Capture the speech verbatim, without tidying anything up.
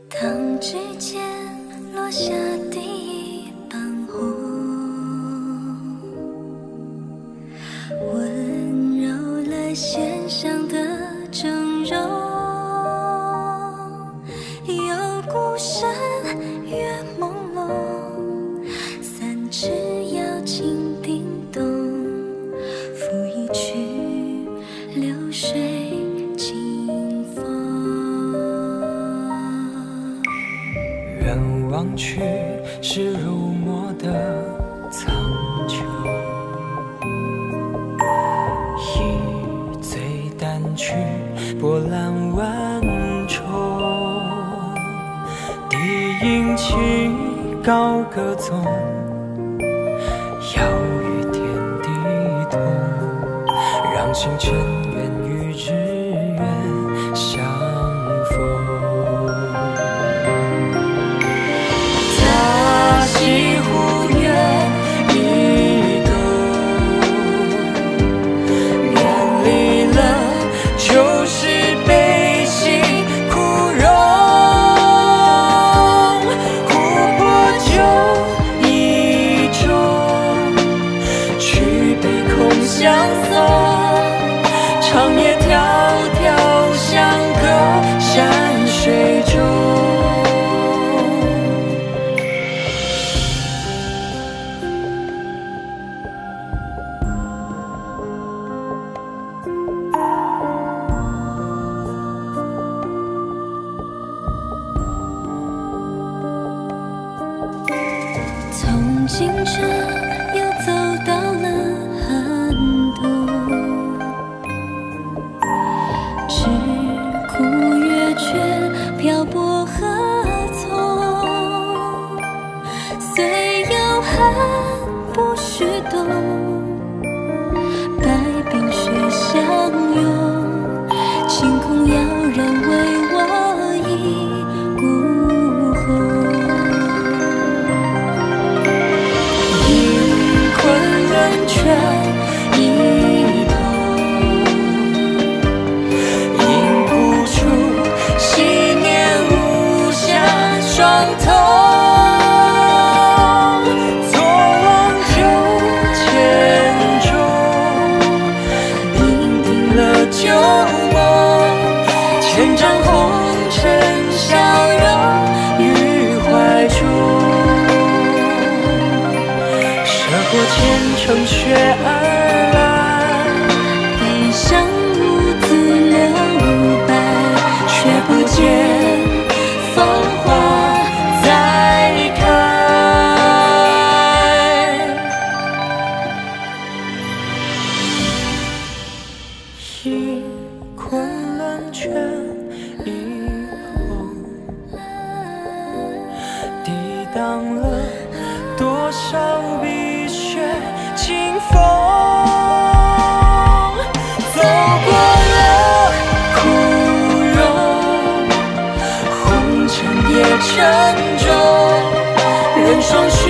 当指尖落下第一瓣红，温柔了线上的整容，有孤身越朦胧，三尺瑶琴叮咚，拂一曲流水清风。 远望去，是入墨的苍穹，一醉淡去，波澜万重。低吟起，高歌纵，要与天地同，让星辰缘与日月相逢。他西湖月一斗，远离了旧时悲喜枯荣，琥珀酒一盅，举杯空相送，长夜迢迢相隔山水中。 从清晨又走到了寒冬，只苦月缺，漂泊何从？虽有恨不许动，待冰雪相拥，晴空遥然为我一孤鸿。劝一头，饮不出昔年无暇双瞳，坐望九千钟，聆听了旧梦，千丈红尘相拥于怀中，涉过千城雪而来， 悲伤兀自留白，却不见芳华再开。 一昆仑卷一红，抵挡了多少碧血清风，走过了枯荣，红尘也沉重，任霜雪